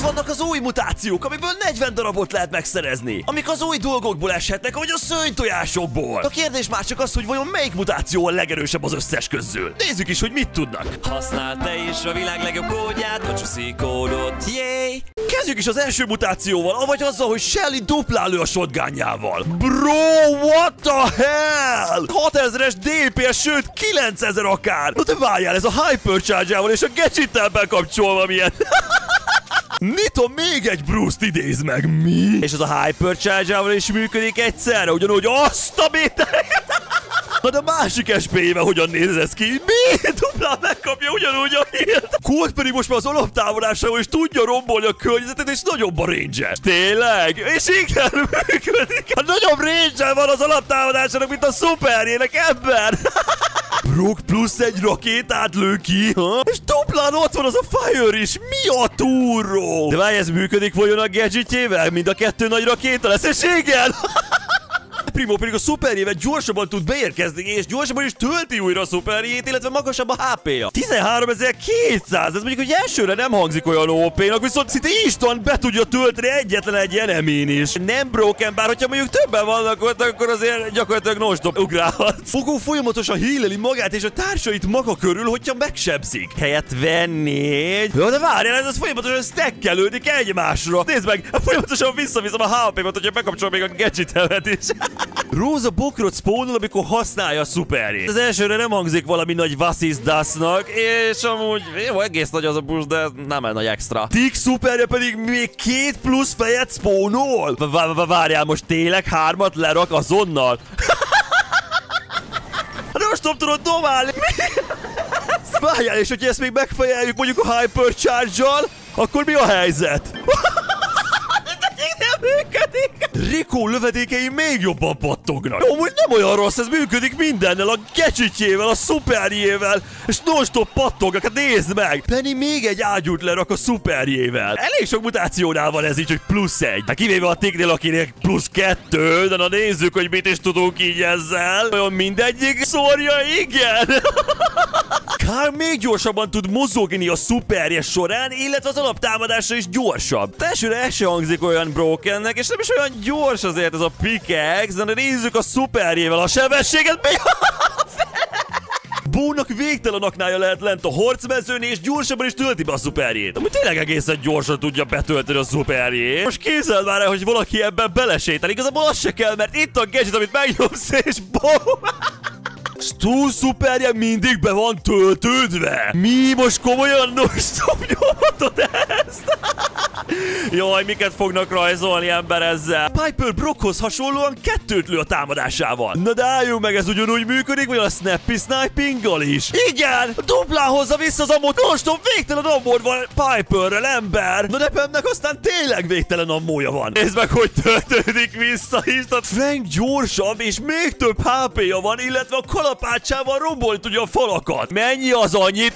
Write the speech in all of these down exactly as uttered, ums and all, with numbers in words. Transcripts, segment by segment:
vannak az új mutációk, amiből negyven darabot lehet megszerezni, amik az új dolgokból eshetnek, vagy a szőnytojásokból. A kérdés már csak az, hogy vajon melyik mutáció a legerősebb az összes közül. Nézzük is, hogy mit tudnak. Használd te is a világ legjobb kódját, a Csuszi kódot, yay! Kezdjük is az első mutációval, avagy azzal, hogy Shelly duplál lő a shotgunjával. Bro, what the hell? hatezres dé pé es, sőt kilencezer akár. Na te várjál, ez a Hypercharge-ával és a Gadget-tel bekapcsolva milyen. Nito még egy Bruce-t idéz meg, mi? És az a Hypercharge-ával is működik egyszerre, ugyanúgy azt a méteret. Na de a másik es pé-vel hogyan néz ez ki? Mi? Duplán megkapja ugyanúgy a hírt. Colt pedig most már az alaptámadásával is tudja rombolni a környezetet, és nagyobb a range-e. Tényleg? És igen, működik. A nagyobb range-e van az alaptámadásának, mint a szuperjének, ember. Brock plusz egy rakétát lő ki, ha? És duplán ott van az a Fire is. Mi a túró? De várj, ez működik vajon a gadgetjével? Mind a kettő nagy rakéta lesz, és igen. Primo pedig a szuperjével gyorsabban tud beérkezni, és gyorsabban is tölti újra a szuperjét, illetve magasabb a há pé-ja. tizenháromezer-kétszáz, ez mondjuk, hogy elsőre nem hangzik olyan ó pé-nak, viszont szinte instant be tudja tölteni egyetlen egy enemén is. Nem broken, bár hogyha mondjuk többen vannak ott, akkor azért gyakorlatilag non-stop ugrálhat. Fogó folyamatosan híleli magát és a társait maga körül, hogyha megsebzik. hetvennégy. Jó, de várjál, ez az folyamatosan stackelődik egymásra. Nézd meg, folyamatosan visszaviszem a há pé-mat, hogyha bekapcsol még a gadget-emet is. Róza bokrot spawnol, amikor használja a szuperjét. Az elsőre nem hangzik valami nagy vassziszdásznak, és amúgy jó, egész nagy az a push, de nem egy nagy extra. Tick szuperje pedig még két plusz fejet spawnol? Várjál, most tényleg hármat lerak azonnal? De most nem tudod domálni. Várjál, és hogyha ezt még megfejeljük mondjuk a Hypercharge-jal, akkor mi a helyzet? Rico lövedékei még jobban pattognak. Jó, amúgy nem olyan rossz, ez működik mindennel, a gadgetjével, a szuperjével, és non-stop pattognak, hát nézd meg! Penny még egy ágyút lerak a szuperjével. Elég sok mutációnál van ez így, hogy plusz egy. Hát kivéve a Ticknél, akinek plusz kettő, de na nézzük, hogy mit is tudunk így ezzel. Olyan mindegyik szórja, igen! Carl még gyorsabban tud mozogni a szuperje során, illetve az alaptámadása is gyorsabb. Elsőre ez se hangzik olyan brokennek, és nem is olyan gyors azért ez a pickaxe, de nézzük a szuperjével a sebességet. Mi? Bónak végtelen aknája lehet lent a harcmezőn, és gyorsabban is tölti be a szuperjét. Amúgy tényleg egészen gyorsan tudja betölteni a szuperjét. Most képzeld már el, hogy valaki ebben belesétál. Igazából az se kell, mert itt a gadget, amit megnyomsz, és bom! Stu szuperje mindig be van töltődve. Mi most komolyan non-stop nyomhatod ezt? Jaj, miket fognak rajzolni ember ezzel? Piper Brockhoz hasonlóan kettőt lő a támadásával. Na de álljunk meg, ez ugyanúgy működik, vagy a snappy snipinggal is? Igen! Duplán hozza vissza az ammót, non-stop végtelen ammód van Piperrel, ember! Na de Pemnek aztán tényleg végtelen ammója van. Nézd meg, hogy töltődik vissza is. Frank gyorsabb, és még több há pé-ja van, illetve a kalapácsával rombolni tudja a falakat. Mennyi az annyi?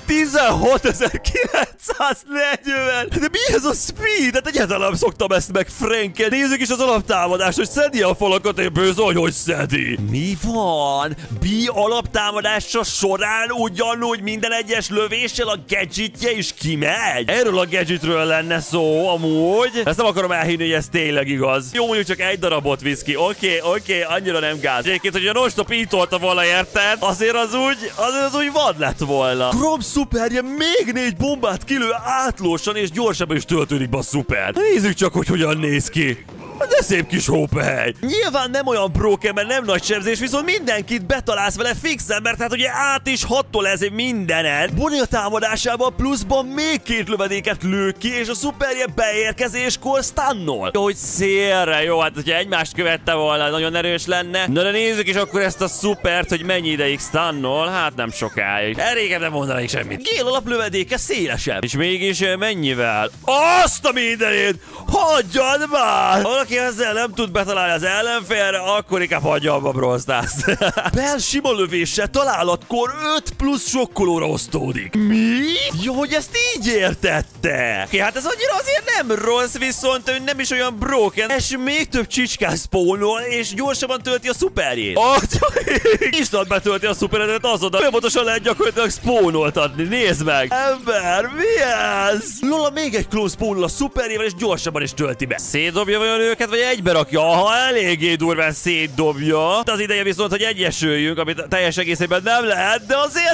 tizenhatezer-kilencszáznegyven! De mi ez a speed? Hát egyáltalán nem szoktam ezt meg, Frank. Nézzük is az alaptámadást, hogy szedi a falakat, és bizony, hogy szedi. Mi van? B alaptámadása során ugyanúgy minden egyes lövéssel a gadgetje is kimegy? Erről a gadgetről lenne szó, amúgy. Ezt nem akarom elhinni, hogy ez tényleg igaz. Jó, mondjuk csak egy darabot visz ki. Oké, okay, oké, okay, annyira nem gáz. Egyébként, hogyha non-stop így tolta volna, érted? Azért az úgy, azért az úgy vad lett volna. Grom szuperje még négy bombát kilő átlósan, és gyorsabban is töltődik be a szuper. Nézzük csak, hogy hogyan néz ki. De szép kis hópehely. Nyilván nem olyan broken, mert nem nagy sebzés, viszont mindenkit betalálsz vele fixen, mert hát ugye át is hattól ez mindenen. Bonnie a támadásában pluszban még két lövedéket lő ki, és a szuperje beérkezéskor stunnol. Jó, hogy szélre, jó, hát hogyha egymást követte volna, nagyon erős lenne. Na de nézzük is akkor ezt a szupert, hogy mennyi ideig stunnol, hát nem sokáig. Elég nem mondanék semmit. Gél alaplövedéke szélesebb. És mégis mennyivel? Azt a mindenét! Hagyjad már! Valaki ezzel nem tud betalálni az ellenfélre, akkor inkább hagyja abba Brawl Stars. Bell sima lövéssel találatkor öt plusz sokkolóra osztódik. Mi? Jó, hogy ezt így értette. Oké, hát ez annyira azért nem rossz, viszont ő nem is olyan broken, és még több csicskán spawnol, és gyorsabban tölti a szuperjét. Instant betölti a szuperedet azonnal. Folyamatosan lehet gyakorlatilag spawnoltatni. Nézd meg! Ember, mi ez? Lola még egy klón spawnol a szuperjével, és gyorsabban is tölti be. Szétdobja vajon őket, vagy egybe rakja? Ha eléggé durván szétdobja. Az ideje viszont, hogy egyesüljünk, amit teljes egészében nem lehet, de azért...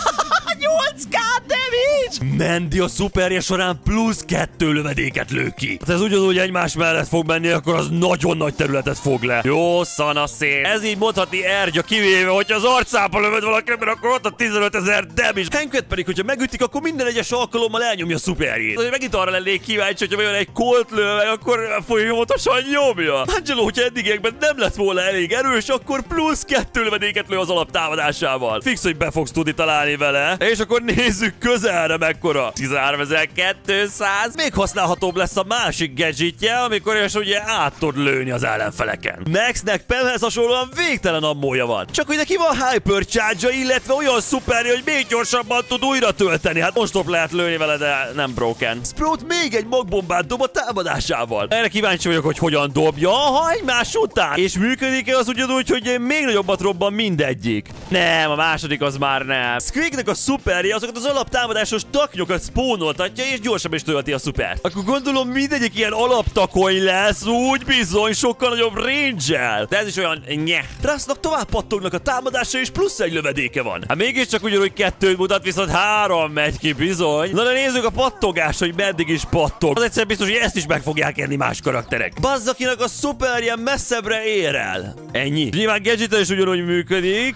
nyolc ká damage! Mandy a szuperje során plusz kettő lövedéket lő ki. Hát ez ugyanúgy egymás mellett fog menni, akkor az nagyon nagy területet fog le. Jó szanaszét. Ez így mondhatni Ergya, kivéve, hogyha az arcába lövöd valakire, mert akkor ott a tizenötezer damage. Hanket pedig, hogyha megütik, akkor minden egyes alkalommal elnyomja a szuperjét. Azért megint arra lennék kíváncsi, hogyha vajon egy Colt lő meg, akkor folyamatosan nyomja. Angelo, hogyha eddigiekben nem lett volna elég erős, akkor plusz kettő lövedéket lő az alaptámadásával. Fix, hogy be fogsz tudni találni vele. És akkor nézzük közelre mekkora. tizenháromezer-kétszáz. Még használhatóbb lesz a másik gadgetje, amikor is ugye át tud lőni az ellenfeleken. Maxnek Pamhez hasonlóan végtelen ammója van. Csak hogy neki van Hyper Charge-ja, illetve olyan szuperje, hogy még gyorsabban tud újra tölteni. Hát most lehet lőni vele, de nem broken. Sprout még egy magbombát dob a támadásával. Erre kíváncsi vagyok, hogy hogyan dobja, ha egymás után. És működik-e az ugyanúgy, hogy még nagyobbat robban mindegyik? Nem, a második az már nem. Squeaknek a szuperje azokat az alaptámadásos taknyokat spawnoltatja, és gyorsabban is tölti a szupert. Akkor gondolom mindegyik ilyen alaptakony lesz, úgy bizony, sokkal nagyobb range-el. De ez is olyan nye. Russnak tovább pattognak a támadása, és plusz egy lövedéke van. Hát mégiscsak ugyanúgy kettőt mutat, viszont három megy ki bizony. Na de nézzük a pattogást, hogy meddig is pattog. Az egyszer biztos, hogy ezt is meg fogják érni más karakterek. Buzzakinak a szuperje messzebbre ér el. Ennyi. Nyilván gadget is ugyanúgy működik.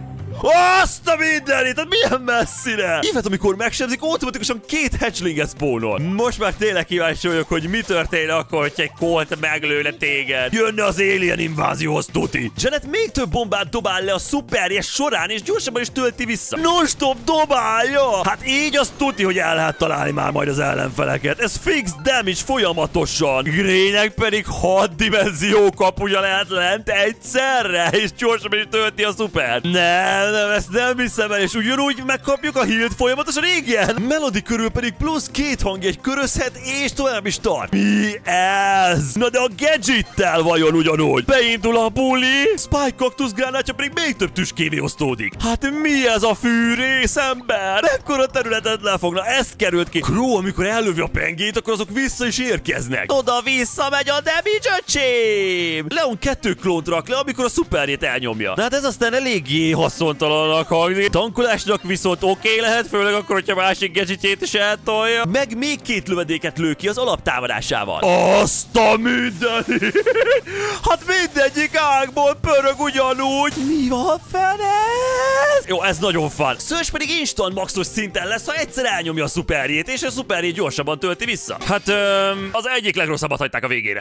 Azt a mindenit! Tehát milyen messzire? Évet, amikor megsebzik, automatikusan két hatchlinget spawnol. Most már tényleg kíváncsi vagyok, hogy mi történne akkor, hogyha egy Colt meglőne téged. Jönne az alien invázióhoz, tuti. Janet még több bombát dobál le a szuperje során, és gyorsabban is tölti vissza. Non-stop dobálja! Hát így az tuti, hogy el lehet találni már majd az ellenfeleket. Ez fix damage folyamatosan. Graynek pedig hat dimenzió kapuja lehet lent egyszerre, és gyorsabban is tölti a szupert. Nem. Nem, ezt nem hiszem el, és ugyanúgy megkapjuk a healt folyamatosan, igen! Melody körül pedig plusz két hangjegy körözhet, és tovább is tart. Mi ez? Na de a gadgettel vajon ugyanúgy? Beindul a buli, Spike kaktusz gránátja pedig még több tüskévé osztódik. Hát mi ez a fűrész, ember? Mekkora területet lefogna? Ezt került ki. Crow, amikor ellövi a pengét, akkor azok vissza is érkeznek. Oda-vissza megy a damage, öcsém! Leon kettő klónt rak le, amikor a szuperjét elnyomja. Na hát ez aztán eléggé hasznontalanak hangzik. Tankolásnak viszont oké okay lehet, főleg akkor, hogyha másik gadgetjét is eltolja. Meg még két lövedéket lő ki az alaptámadásával. Azt a mindenit! Hát mindegyik ágból pörög ugyanúgy. Mi van fenez? Jó, ez nagyon fun. Surge pedig instant maxos szinten lesz, ha egyszer elnyomja a szuperjét, és a szuperjét gyorsabban tölti vissza. Hát öm, az egyik legrosszabbat hagyták a végére.